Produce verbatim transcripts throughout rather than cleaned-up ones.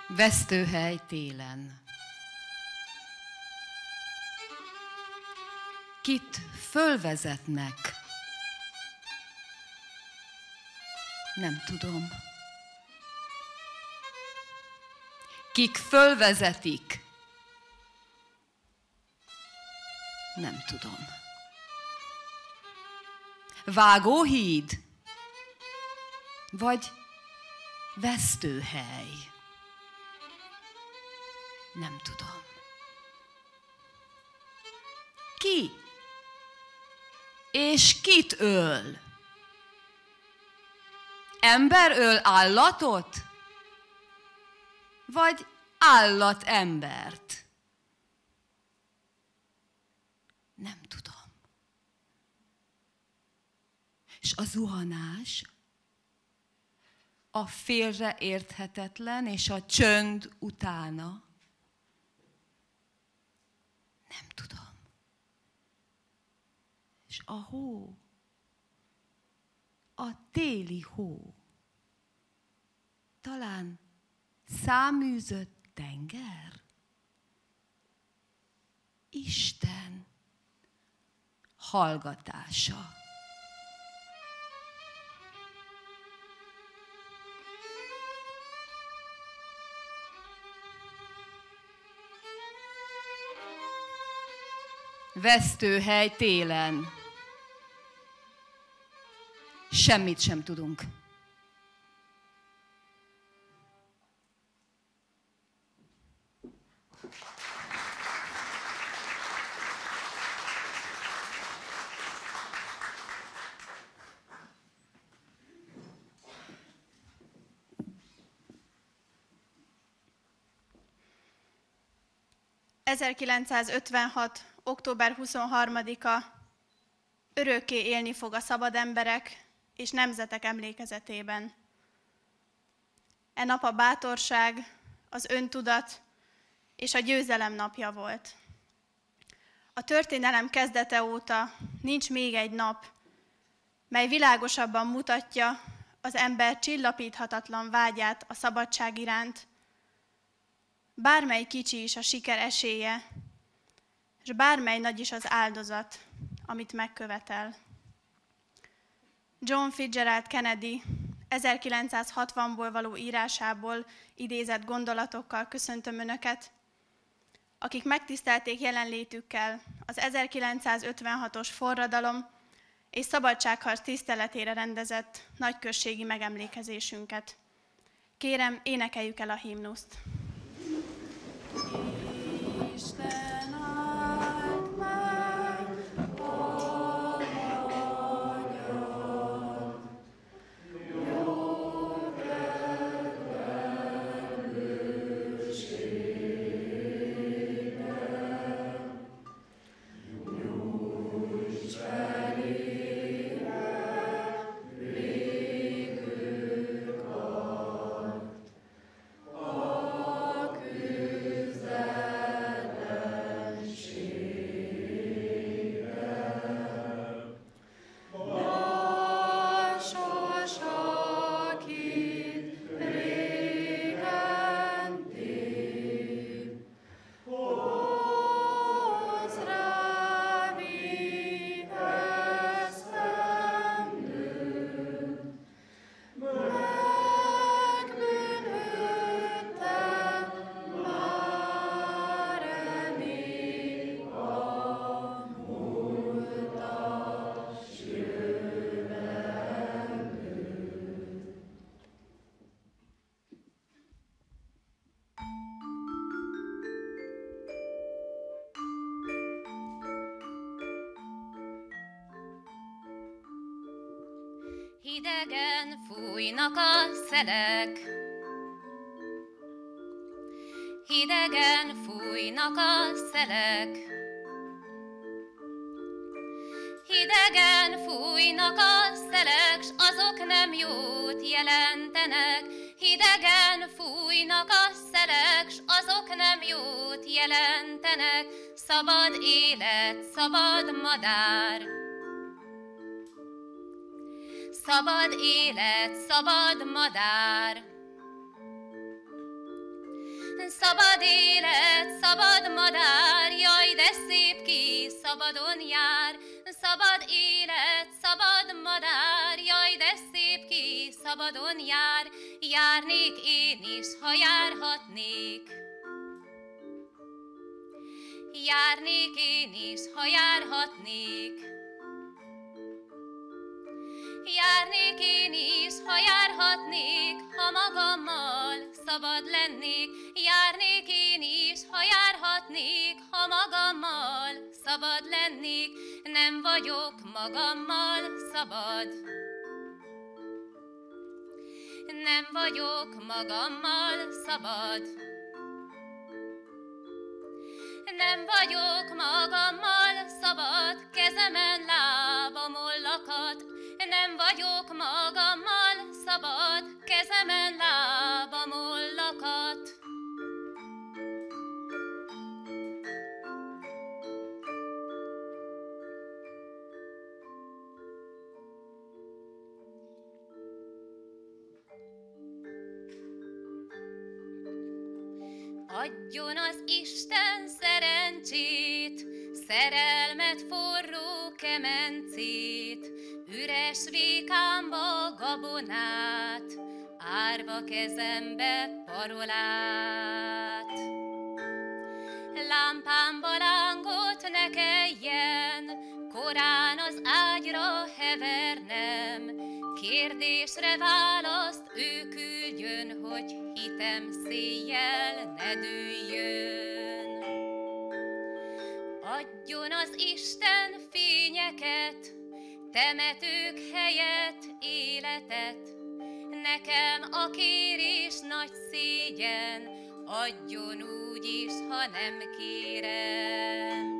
Vesztőhely télen. Kit fölvezetnek? Nem tudom. Kik fölvezetik? Nem tudom. Vágóhíd? Vagy vesztőhely? Nem tudom. Ki? És kit öl? Ember öl állatot? Vagy állat embert? Nem tudom. És a zuhanás, a félreérthetetlen és a csönd utána? Nem tudom. És a hó, a téli hó, talán száműzött tenger? Isten hallgatása. Vesztőhely télen. Semmit sem tudunk. ezerkilencszázötvenhat. október huszonharmadika örökké élni fog a szabad emberek és nemzetek emlékezetében. E nap a bátorság, az öntudat és a győzelem napja volt. A történelem kezdete óta nincs még egy nap, mely világosabban mutatja az ember csillapíthatatlan vágyát a szabadság iránt, bármely kicsi is a siker esélye, és bármely nagy is az áldozat, amit megkövetel. John Fitzgerald Kennedy ezerkilencszázhatvanból való írásából idézett gondolatokkal köszöntöm Önöket, akik megtisztelték jelenlétükkel az ezerkilencszázötvenhatos forradalom és szabadságharc tiszteletére rendezett nagyközségi megemlékezésünket. Kérem, énekeljük el a himnuszt. Isten áld meg a magyar, jó kedvelőségben, nyújts felére végül kard, a küzdelenségben. Vasas, akit régen tép, hozz rá végeztendőt, megbűnhődtem már elég a múltas jövendőt. Hidegen fújnak a szelek, hidegen fújnak a szelek, hidegen fújnak a szelek, s azok nem jót jelentenek. Hidegen fújnak a szelek, s azok nem jót jelentenek. Szabad élet, szabad madár, szabad élet, szabad madár. szabad élet, szabad madár, jaj, de szép ki, szabadon jár. Szabad élet, szabad madár, jaj, de szép ki, szabadon jár. Járnék én is, ha járhatnék. Járnék én is, ha járhatnék. Járnék én is, ha járhatnék, ha magammal szabad lennék. Járnék én is, ha járhatnék, ha magammal szabad lennék. Nem vagyok magammal szabad. Nem vagyok magammal szabad. Nem vagyok magammal szabad, kezemen lábamon lakat. Nem vagyok magammal szabad, kezemen lábamon lakat. Adjon az Isten szerencsét, szerelmet, forró kemencét, üres rékámba gabonát, árva kezembe parolát. Lámpámba lángot ne kelljen, korán az ágyra hevernem, kérdésre választ ő küldjön, hogy hitem széjjel ne dőljön. Adjon az Isten fényeket, temetők helyett életet, nekem a kérés nagy szégyen, adjon úgy is, ha nem kérem.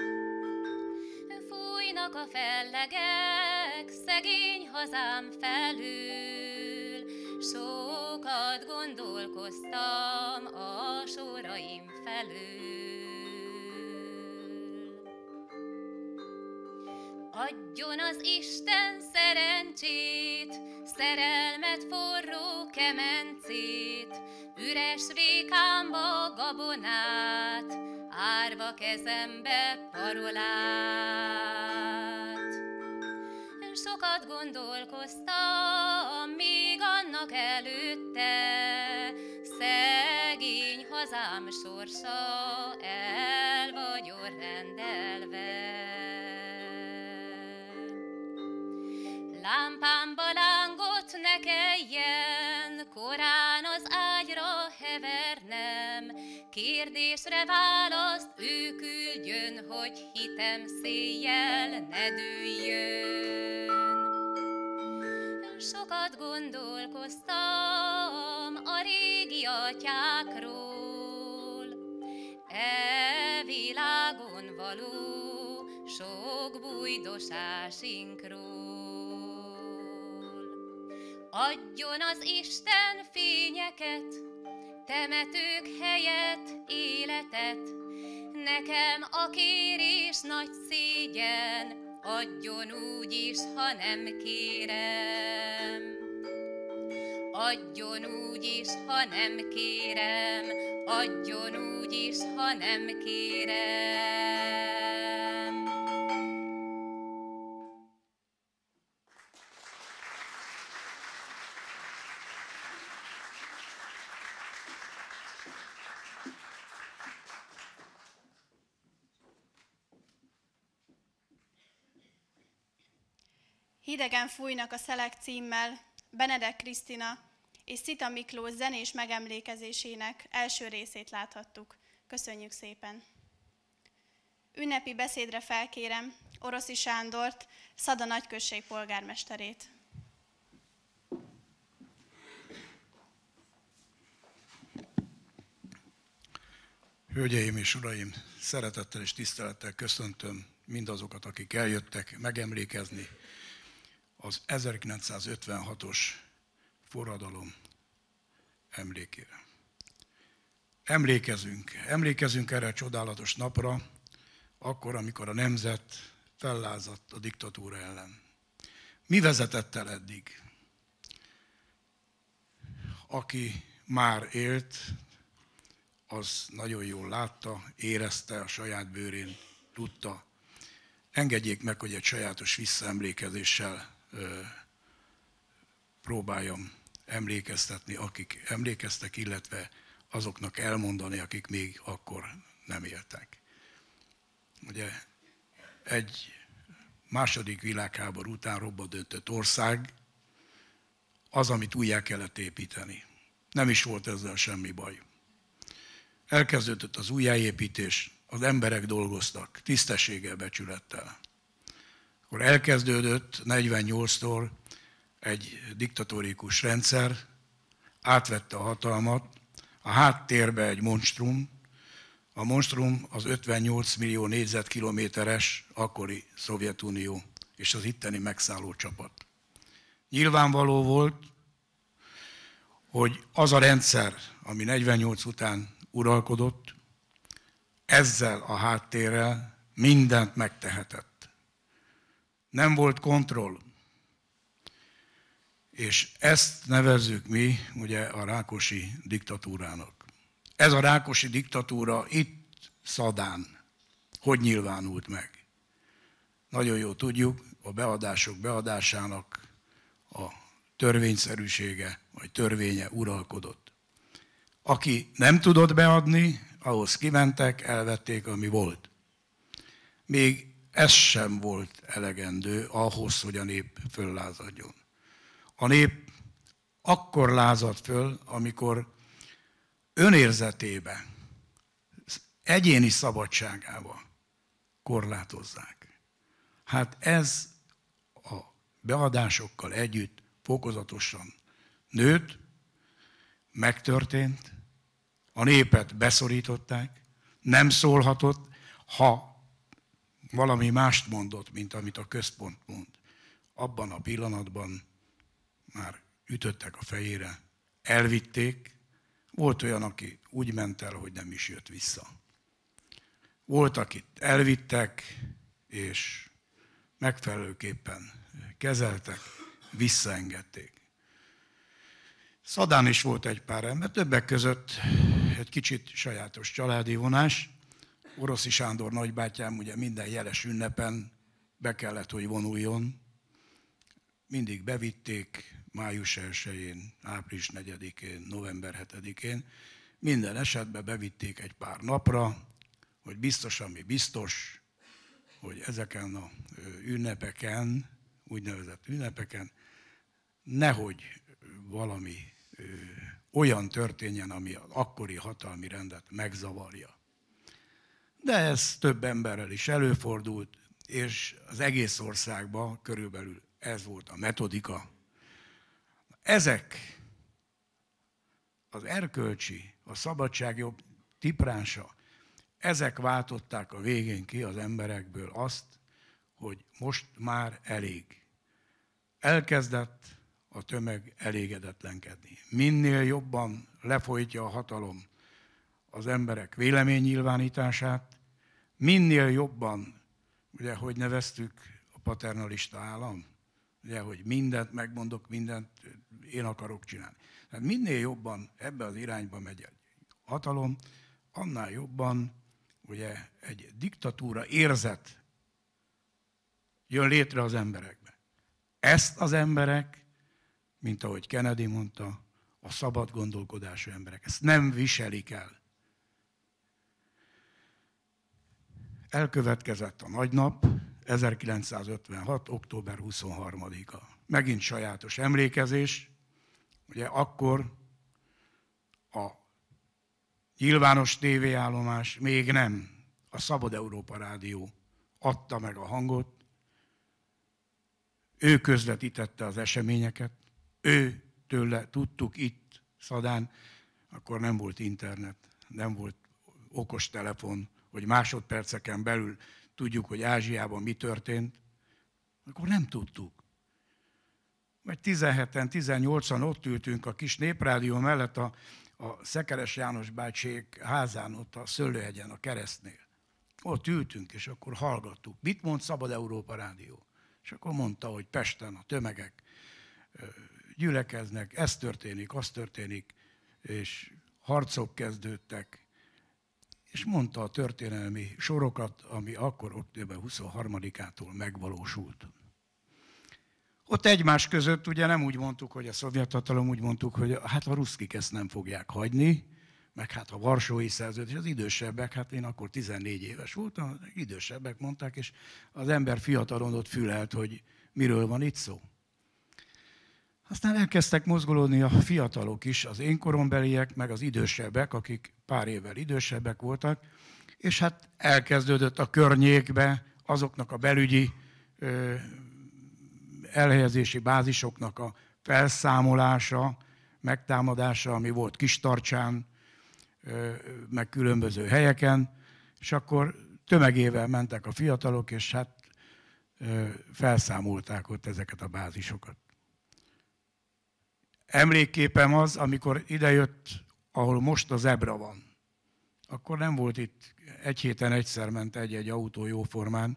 Fújnak a fellegek szegény hazám felül, sokat gondolkoztam a soraim felül. Adjon az Isten szerencsét, szerelmet, forró kemencét, üres rékámba gabonát, árva kezembe parolát. Sokat gondolkoztam, még annak előtte, szegény hazám sorsa el vagyon rendelve. Lámpámba lángot ne kelljen, korán az ágyra hevernem, kérdésre választ ő küldjön, hogy hitem széjjel ne dőljön. Sokat gondolkoztam a régi atyákról, e világon való sok bújdosásinkról. Adjon az Isten fényeket, temetők helyett életet, nekem a kérés nagy szégyen, adjon úgy is, ha nem kérem. Adjon úgy is, ha nem kérem, adjon úgy is, ha nem kérem. Hidegen fújnak a szelek címmel Benedek Krisztina és Szita Miklós zenés megemlékezésének első részét láthattuk. Köszönjük szépen! Ünnepi beszédre felkérem Oroszi Sándort, Szada nagyközség polgármesterét. Hölgyeim és uraim, szeretettel és tisztelettel köszöntöm mindazokat, akik eljöttek megemlékezni az ezerkilencszázötvenhatos forradalom emlékére. Emlékezünk, emlékezünk erre a csodálatos napra, akkor, amikor a nemzet fellázadt a diktatúra ellen. Mi vezetett el eddig? Aki már élt, az nagyon jól látta, érezte a saját bőrén, tudta. Engedjék meg, hogy egy sajátos visszaemlékezéssel ö, próbáljam emlékeztetni, akik emlékeztek, illetve azoknak elmondani, akik még akkor nem éltek. Ugye egy második világháború után robba döntött ország, az, amit újjá kellett építeni. Nem is volt ezzel semmi baj. Elkezdődött az újjáépítés, az emberek dolgoztak, tisztességgel, becsülettel. Akkor elkezdődött negyvennyolctól egy diktatórikus rendszer, átvette a hatalmat, a háttérbe egy monstrum, a monstrum az ötvennyolc millió négyzetkilométeres akkori Szovjetunió és az itteni megszálló csapat. Nyilvánvaló volt, hogy az a rendszer, ami negyvennyolc után uralkodott, ezzel a háttérrel mindent megtehetett. Nem volt kontroll. És ezt nevezzük mi ugye a Rákosi diktatúrának. Ez a Rákosi diktatúra itt Szadán hogy nyilvánult meg? Nagyon jól tudjuk, a beadások beadásának a törvényszerűsége, vagy törvénye uralkodott. Aki nem tudott beadni, ahhoz kimentek, elvették, ami volt. Még ez sem volt elegendő ahhoz, hogy a nép föllázadjon. A nép akkor lázadt föl, amikor önérzetébe, egyéni szabadságába korlátozzák. Hát ez a beadásokkal együtt fokozatosan nőtt, megtörtént, a népet beszorították, nem szólhatott, ha valami mást mondott, mint amit a központ mond. Abban a pillanatban már ütöttek a fejére, elvitték, volt olyan, aki úgy ment el, hogy nem is jött vissza. Volt, akit elvittek, és megfelelőképpen kezeltek, visszaengedték. Szadán is volt egy pár ember, többek között egy kicsit sajátos családi vonás. Oroszi Sándor nagybátyám ugye minden jeles ünnepen be kellett, hogy vonuljon. Mindig bevitték május elsején, április negyedikén, november hetedikén. Minden esetben bevitték egy pár napra, hogy biztos, ami biztos, hogy ezeken a ünnepeken, úgynevezett ünnepeken, nehogy valami ö, olyan történjen, ami az akkori hatalmi rendet megzavarja. De ez több emberrel is előfordult, és az egész országban körülbelül ez volt a metodika. Ezek az erkölcsi, a szabadságjog tipránsa, ezek váltották a végén ki az emberekből azt, hogy most már elég. Elkezdett a tömeg elégedetlenkedni. Minél jobban lefolytja a hatalom az emberek véleménynyilvánítását, minél jobban, ugye, hogy neveztük, a paternalista állam, ugye, hogy mindent megmondok, mindent én akarok csinálni. Tehát minél jobban ebbe az irányba megy egy hatalom, annál jobban ugye, egy diktatúra érzet jön létre az emberekbe. Ezt az emberek, mint ahogy Kennedy mondta, a szabad gondolkodású emberek. Ezt nem viselik el. Elkövetkezett a nagynap, ezerkilencszázötvenhat. október huszonharmadika. Megint sajátos emlékezés. Ugye akkor a nyilvános tévéállomás még nem, a Szabad Európa Rádió adta meg a hangot, ő közvetítette az eseményeket, ő tőle tudtuk itt Szadán, akkor nem volt internet, nem volt okostelefon, hogy másodperceken belül tudjuk, hogy Ázsiában mi történt, akkor nem tudtuk. Vagy tizenheten, tizennyolcan ott ültünk a kis néprádió mellett a, a Szekeres János bácsék házán, ott a Szőlőhegyen, a keresztnél. Ott ültünk, és akkor hallgattuk. Mit mond Szabad Európa Rádió? És akkor mondta, hogy Pesten a tömegek gyülekeznek, ez történik, az történik, és harcok kezdődtek, és mondta a történelmi sorokat, ami akkor október huszonharmadikától megvalósult. Ott egymás között ugye nem úgy mondtuk, hogy a szovjet hatalom, úgy mondtuk, hogy hát a ruszkik ezt nem fogják hagyni, meg hát a Varsói Szerződés, az idősebbek, hát én akkor tizennégy éves voltam, idősebbek mondták, és az ember fiatalon ott fülelt, hogy miről van itt szó. Aztán elkezdtek mozgolódni a fiatalok is, az én korombeliek, meg az idősebbek, akik pár évvel idősebbek voltak, és hát elkezdődött a környékbe azoknak a belügyi ö, elhelyezési bázisoknak a felszámolása, megtámadása, ami volt Kistarcsán, ö, meg különböző helyeken, és akkor tömegével mentek a fiatalok, és hát ö, felszámolták ott ezeket a bázisokat. Emlékképem az, amikor idejött, ahol most a Zebra van. Akkor nem volt itt, egy héten egyszer ment egy-egy autó jóformán,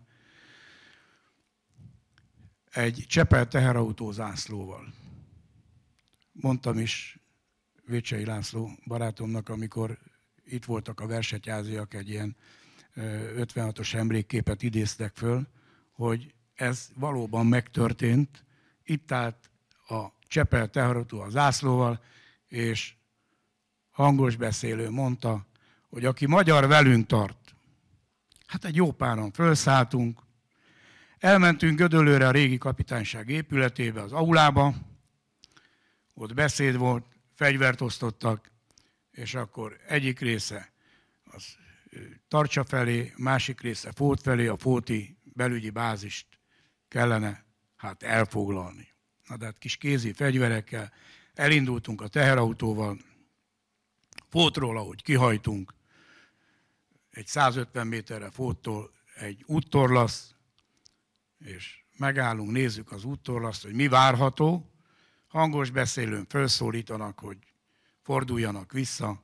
egy Csepel teherautó zászlóval. Mondtam is Vécsei László barátomnak, amikor itt voltak a versetyáziak, egy ilyen ötvenhatos emlékképet idéztek föl, hogy ez valóban megtörtént. Itt állt a Csepel teherautó a zászlóval, és hangos beszélő mondta, hogy aki magyar velünk tart. Hát egy jó páran fölszálltunk, elmentünk Gödöllőre a régi kapitányság épületébe, az aulába, ott beszéd volt, fegyvert osztottak, és akkor egyik része az Tarcsa felé, másik része Fót felé, a fóti belügyi bázist kellene hát elfoglalni. Na de hát kis kézi fegyverekkel elindultunk a teherautóval, Fótról, ahogy kihajtunk, egy százötven méterre Fóttól egy úttorlasz, és megállunk, nézzük az úttorlaszt, hogy mi várható. Hangos beszélőn felszólítanak, hogy forduljanak vissza,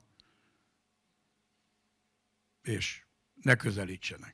és ne közelítsenek.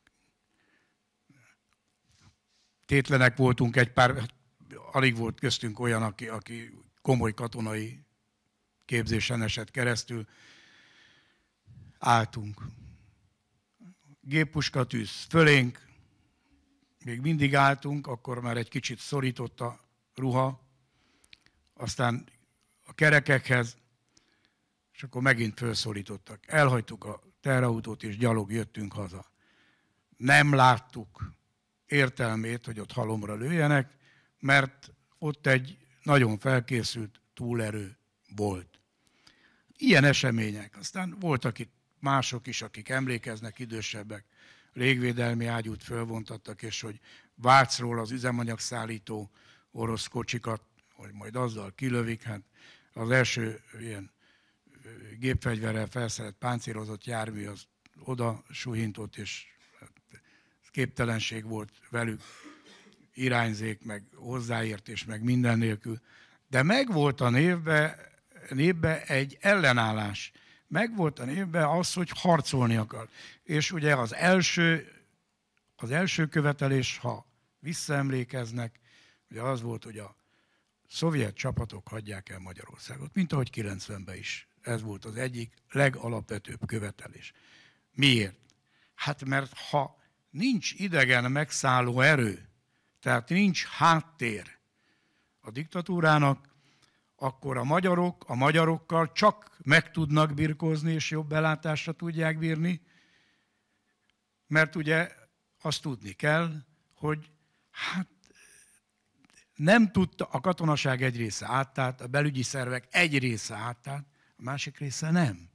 Tétlenek voltunk egy pár, alig volt köztünk olyan, aki, aki komoly katonai képzésen esett keresztül. Álltunk. Géppuskatűz fölénk, még mindig álltunk, akkor már egy kicsit szorított a ruha, aztán a kerekekhez, és akkor megint felszólítottak. Elhagytuk a teherautót, és gyalog jöttünk haza. Nem láttuk értelmét, hogy ott halomra lőjenek, mert ott egy nagyon felkészült túlerő volt. Ilyen események. Aztán voltak itt mások is, akik emlékeznek, idősebbek, légvédelmi ágyút fölvontattak, és hogy Vácról az üzemanyagszállító orosz kocsikat, hogy majd azzal kilövik. Hát az első ilyen gépfegyverrel felszerelt páncélozott jármű az oda suhintott, és képtelenség volt velük, irányzék, meg hozzáértés, meg minden nélkül. De megvolt a névbe, névbe egy ellenállás. Megvolt a névbe az, hogy harcolni akar. És ugye az első, az első követelés, ha visszaemlékeznek, ugye az volt, hogy a szovjet csapatok hagyják el Magyarországot, mint ahogy kilencvenben is. Ez volt az egyik legalapvetőbb követelés. Miért? Hát mert ha nincs idegen megszálló erő, tehát nincs háttér a diktatúrának, akkor a magyarok a magyarokkal csak meg tudnak birkózni, és jobb belátásra tudják bírni, mert ugye azt tudni kell, hogy hát nem tudta, a katonaság egy része átállt, a belügyi szervek egy része átállt, a másik része nem.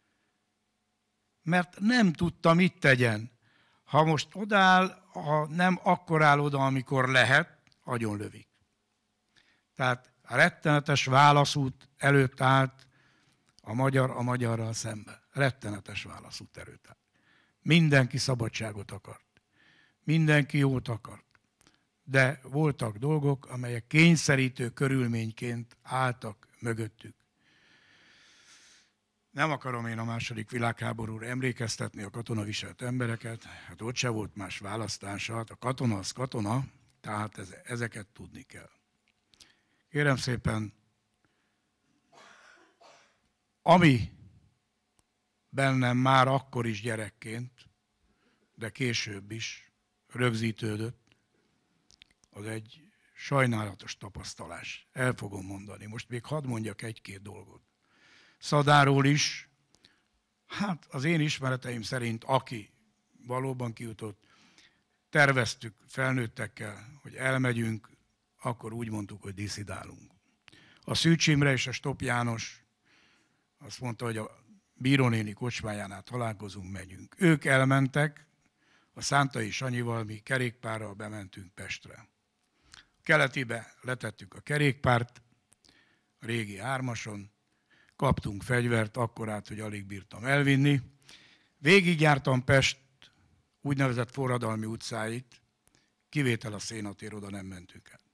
Mert nem tudta, mit tegyen. Ha most odáll, ha nem akkor áll oda, amikor lehet, agyonlövik. Tehát a rettenetes válaszút előtt állt a magyar a magyarral szemben. Rettenetes válaszút előtt állt. Mindenki szabadságot akart. Mindenki jót akart. De voltak dolgok, amelyek kényszerítő körülményként álltak mögöttük. Nem akarom én a második világháborúra emlékeztetni a katonaviselt embereket, hát ott se volt más választása, hát a katona az katona, tehát ez, ezeket tudni kell. Kérem szépen, ami bennem már akkor is gyerekként, de később is rögzítődött, az egy sajnálatos tapasztalás. El fogom mondani. Most még hadd mondjak egy-két dolgot. Szadáról is, hát az én ismereteim szerint, aki valóban kijutott, terveztük felnőttekkel, hogy elmegyünk, akkor úgy mondtuk, hogy diszidálunk. A Szűcs Imre és a Stopp János azt mondta, hogy a bírónéni kocsmájánál találkozunk, megyünk. Ők elmentek, a Szántai Sanyival mi kerékpárral bementünk Pestre. Keletibe letettük a kerékpárt, a régi hármason, kaptunk fegyvert, akkorát, hogy alig bírtam elvinni. Végigjártam Pest úgynevezett forradalmi utcáit, kivétel a Szénatér, oda nem mentünk el.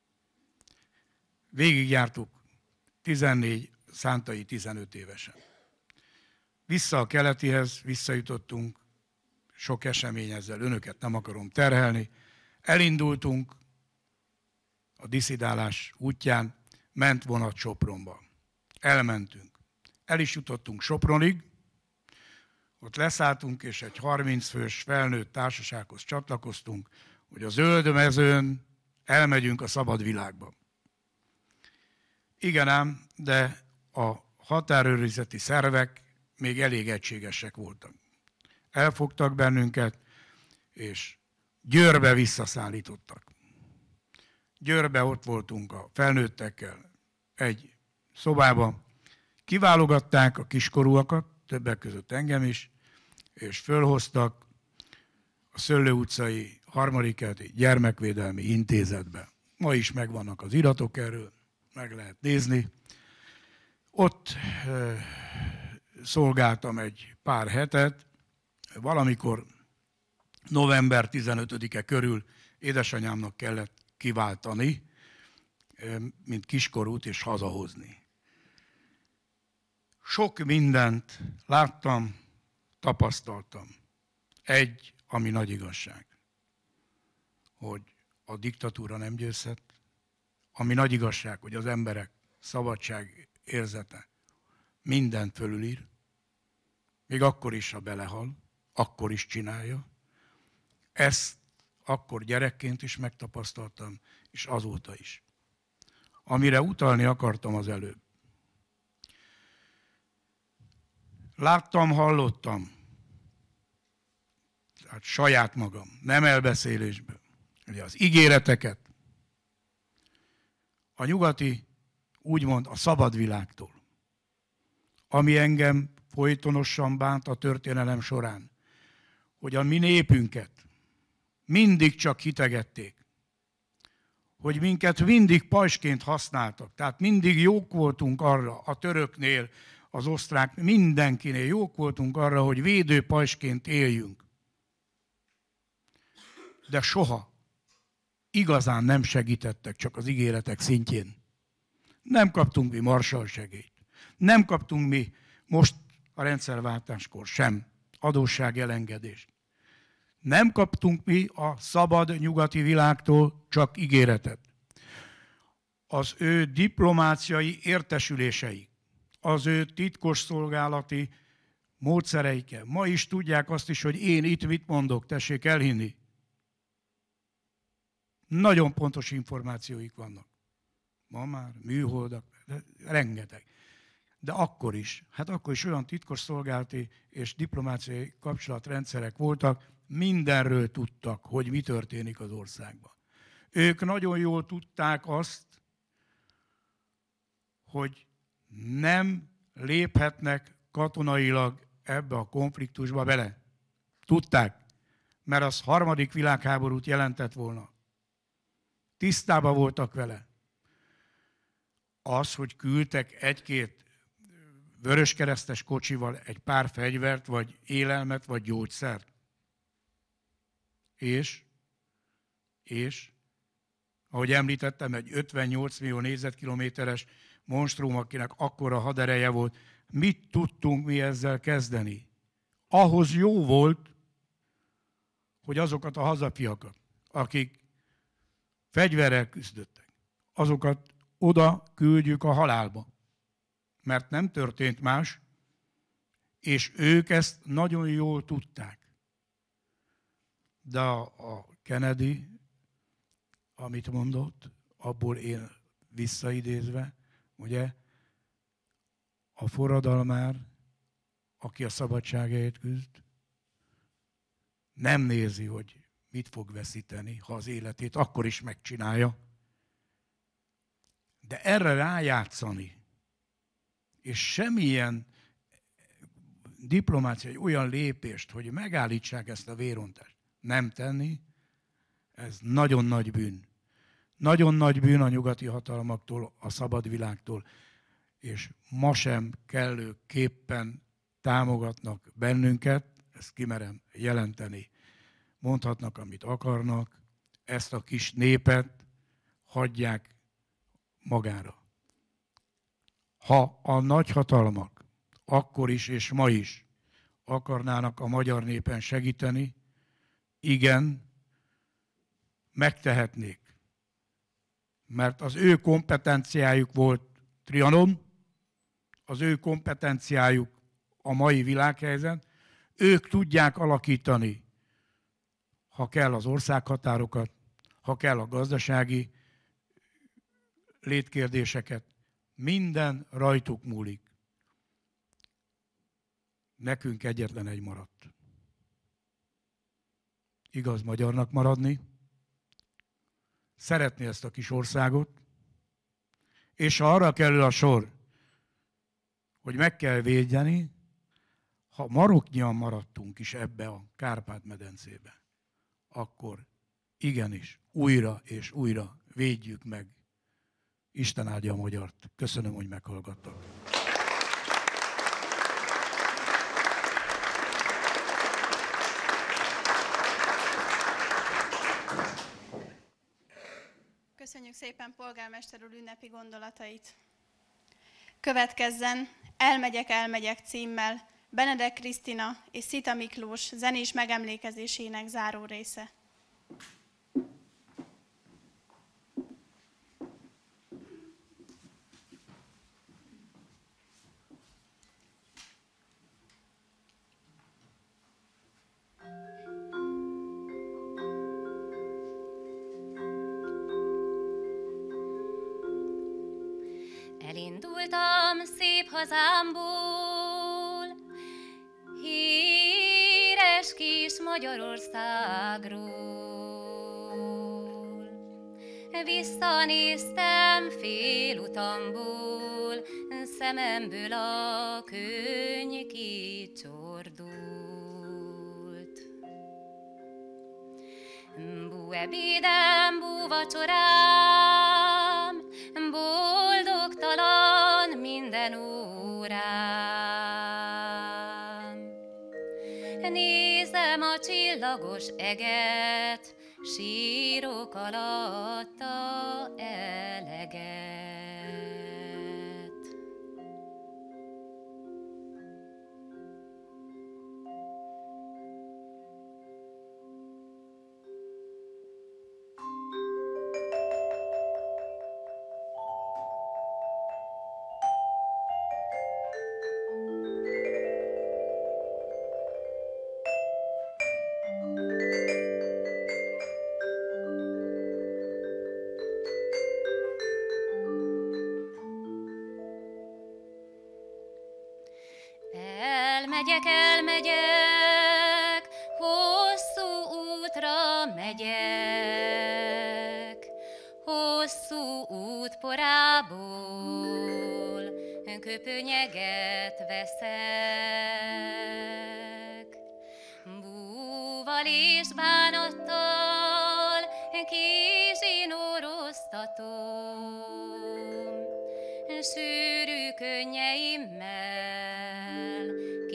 Végigjártuk tizennégy, Szántai tizenöt évesen. Vissza a keletihez, visszajutottunk, sok esemény ezzel, önöket nem akarom terhelni. Elindultunk a diszidálás útján, ment vonat Sopronba. Elmentünk. El is jutottunk Sopronig, ott leszálltunk, és egy harminc fős felnőtt társasághoz csatlakoztunk, hogy a zöld mezőn elmegyünk a szabad világba. Igen ám, de a határőrizeti szervek még elég egységesek voltak. Elfogtak bennünket, és Győrbe visszaszállítottak. Győrbe ott voltunk a felnőttekkel egy szobában, kiválogatták a kiskorúakat, többek között engem is, és fölhoztak a Szöllő utcai harmadik kerületi gyermekvédelmi intézetbe. Ma is megvannak az iratok erről, meg lehet nézni. Ott e, szolgáltam egy pár hetet, valamikor november tizenötödike körül édesanyámnak kellett kiváltani, mint kiskorút, és hazahozni. Sok mindent láttam, tapasztaltam. Egy, ami nagy igazság, hogy a diktatúra nem győzhet, ami nagy igazság, hogy az emberek szabadság érzete mindent fölülír, még akkor is, ha belehal, akkor is csinálja. Ezt akkor gyerekként is megtapasztaltam, és azóta is. Amire utalni akartam az előbb. Láttam, hallottam, tehát saját magam, nem elbeszélésből, ugye az ígéreteket, a nyugati, úgymond a szabad világtól, ami engem folytonosan bánt a történelem során, hogy a mi népünket mindig csak hitegették, hogy minket mindig pajsként használtak, tehát mindig jók voltunk arra, a töröknél, az osztrák, mindenkinél jók voltunk arra, hogy védőpajsként éljünk. De soha igazán nem segítettek, csak az ígéretek szintjén. Nem kaptunk mi Marshall-segélyt. Nem kaptunk mi most a rendszerváltáskor sem adósságelengedést. Nem kaptunk mi a szabad nyugati világtól csak ígéretet. Az ő diplomáciai értesüléseik, az ő titkosszolgálati módszereikkel. Ma is tudják azt is, hogy én itt mit mondok, tessék elhinni. Nagyon pontos információik vannak. Ma már műholdak, de rengeteg. De akkor is, hát akkor is olyan titkosszolgálati és diplomáciai kapcsolatrendszerek voltak, mindenről tudtak, hogy mi történik az országban. Ők nagyon jól tudták azt, hogy nem léphetnek katonailag ebbe a konfliktusba bele. Tudták, mert az harmadik világháborút jelentett volna. Tisztában voltak vele. Az, hogy küldtek egy-két vöröskeresztes kocsival egy pár fegyvert, vagy élelmet, vagy gyógyszert. És, és, ahogy említettem, egy ötvennyolc millió négyzetkilométeres monstrum, akinek akkora hadereje volt, mit tudtunk mi ezzel kezdeni? Ahhoz jó volt, hogy azokat a hazafiakat, akik fegyverrel küzdöttek, azokat oda küldjük a halálba. Mert nem történt más, És ők ezt nagyon jól tudták. De a Kennedy, amit mondott, abból én visszaidézve, ugye, a forradalmár, aki a szabadságért küzd, nem nézi, hogy mit fog veszíteni, ha az életét akkor is megcsinálja. De erre rájátszani, és semmilyen diplomáciai olyan lépést, hogy megállítsák ezt a vérontást, nem tenni, ez nagyon nagy bűn. Nagyon nagy bűn a nyugati hatalmaktól, a szabad világtól, és ma sem kellőképpen támogatnak bennünket, ezt kimerem jelenteni. Mondhatnak, amit akarnak, ezt a kis népet hagyják magára. Ha a nagyhatalmak akkor is és ma is akarnának a magyar népen segíteni, igen, megtehetnék. Mert az ő kompetenciájuk volt Trianon, az ő kompetenciájuk a mai világhelyzet, ők tudják alakítani, ha kell az országhatárokat, ha kell a gazdasági létkérdéseket, minden rajtuk múlik. Nekünk egyetlen egy maradt. Igaz magyarnak maradni, szeretni ezt a kis országot, és ha arra kerül a sor, hogy meg kell védeni, ha maroknyian maradtunk is ebbe a Kárpát-medencébe, akkor igenis újra és újra védjük meg. Isten áldja a magyart. Köszönöm, hogy meghallgattak. Köszönjük szépen polgármester úr ünnepi gondolatait. Következzen Elmegyek, elmegyek címmel Benedek Krisztina és Szita Miklós zenés megemlékezésének záró része. Elindultam szép hazámból, híres kis Magyarországról. Visszanéztem félutamból, szememből a könny kicsordult. Bú ebédem, bú vacsorám, boldogtalan minden órám. Nézem a csillagos eget, sírok alatta eleget. Elmegyek, elmegyek, hosszú útra megyek, hosszú útporából köpönyeget veszek. Búval és bánattal kizsinóroztatom, sűrű könnyeimmel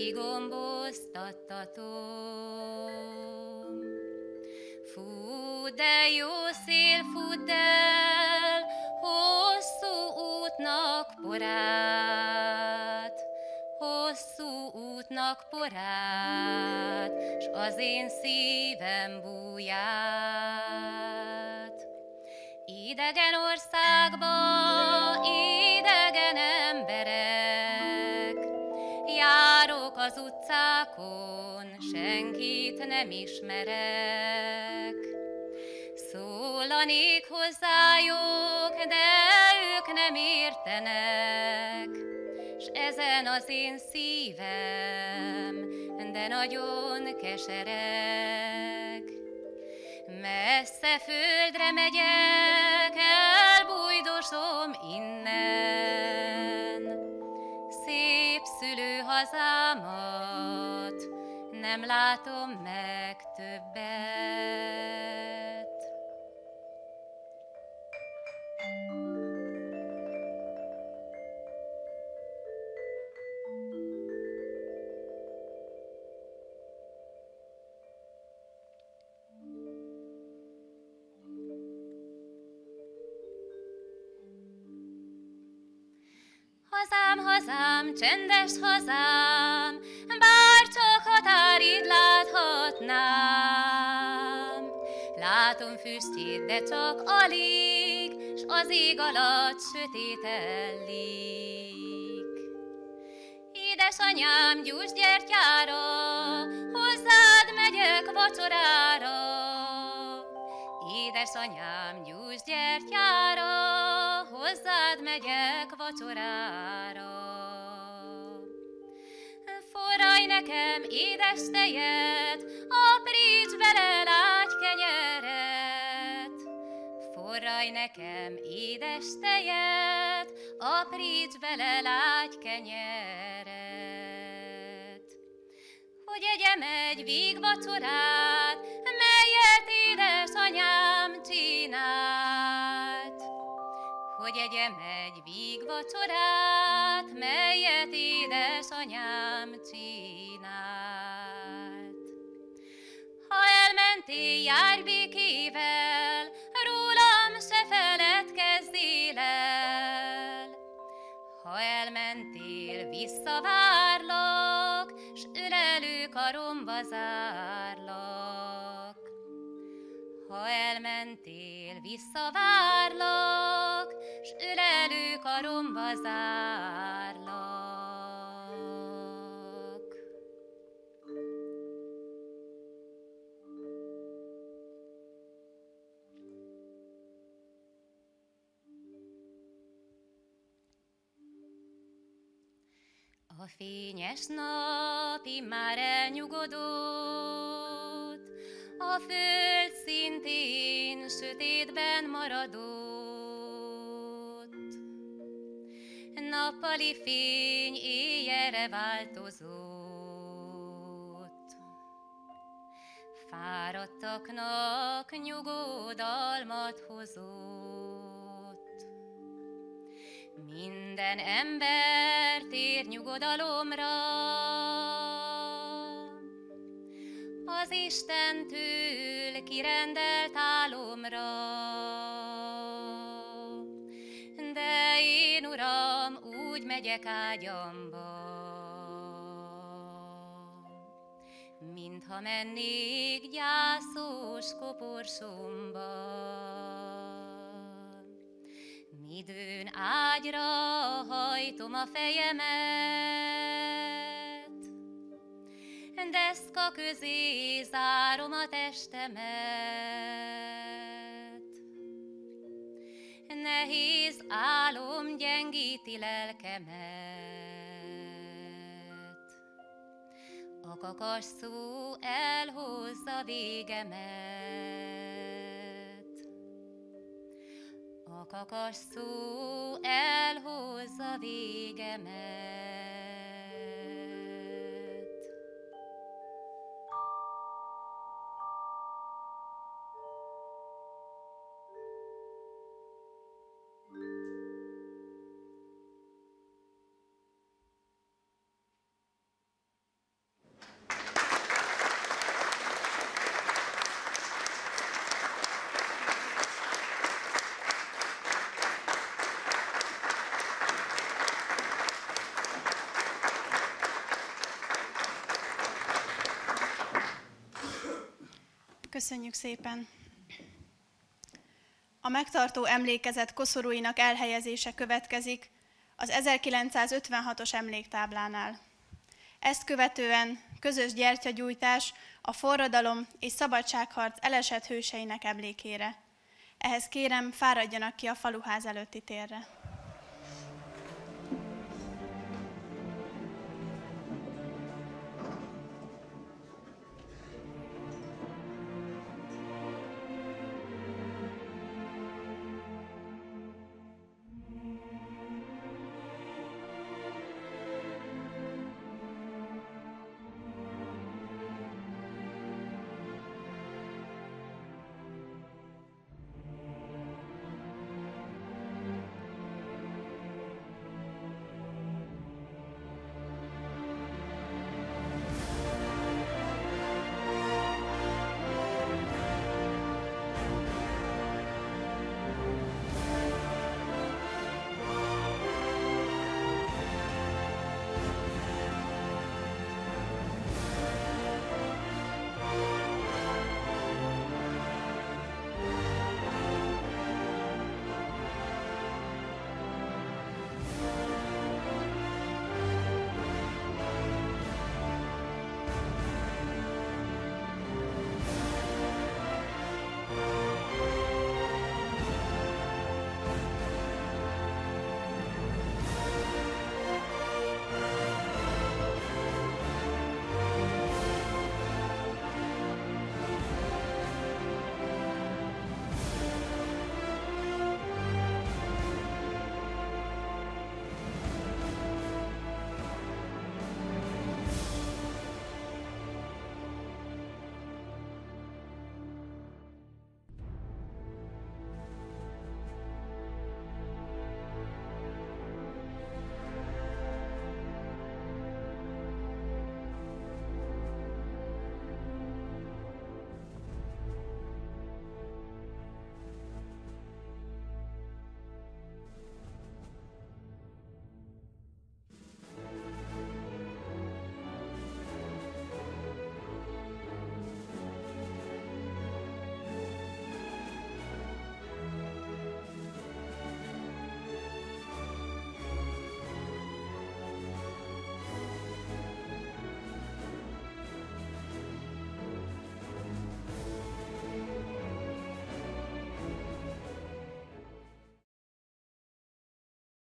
kigomboztattatom. Fudd el, jó szél, fudd el, hosszú útnak porát, hosszú útnak porát, s az én szívem búját. Idegen országba, idegen emberek, járok az napon senkit nem ismerek. Szólanék hozzájuk, de ők nem értenek, s ezen az én szívem, de nagyon kesereg. Messze földre megyek, elbújdosom innen, szép szülőhazámat nem látom meg többet. Hazám, hazám, csendes hazám, bár csak határid láthatnám. Látom füstjét, de csak alig, s az ég alatt sötétellik. Édesanyám, gyújts gyertyára, hozzád megyek vacsorára. Édesanyám, gyújts gyertyára, hozzád megyek vacsorára. Forraj nekem édes tejet, apríts bele lágy kenyeret. Forraj nekem édes tejet, apríts bele lágy kenyeret. Hogy egyem egy vígvacsorát, melyet édesanyám csinált. Hogy egyem egy vígvacsorát, melyet édesanyám csinált. Ha elmentél, járj békével, rólam se feledkezzél el. Ha elmentél, visszavárlak, s ölelő karomba zárlak. Ha elmentél, visszavárlak, s ölelő karomba zárlak. A fényes nap immár elnyugodott, a föld szintén sötétben maradott. Nappali fény éjjelre változott. Fáradtaknak nyugodalmat hozott. Minden ember tér nyugodalomra, az Istentől kirendelt álomra. De én, Uram, úgy megyek ágyamba, mintha mennék gyászos koporsomba. Midőn ágyra hajtom a fejemet, deszka közé zárom a testemet. Nehéz álom gyengíti lelkemet, a kakas szó elhozza végemet. A kakas szó elhozza végemet. Köszönjük szépen! A megtartó emlékezet koszorúinak elhelyezése következik az ezerkilencszázötvenhatos emléktáblánál. Ezt követően közös gyertyagyújtás a forradalom és szabadságharc elesett hőseinek emlékére. Ehhez kérem, fáradjanak ki a faluház előtti térre.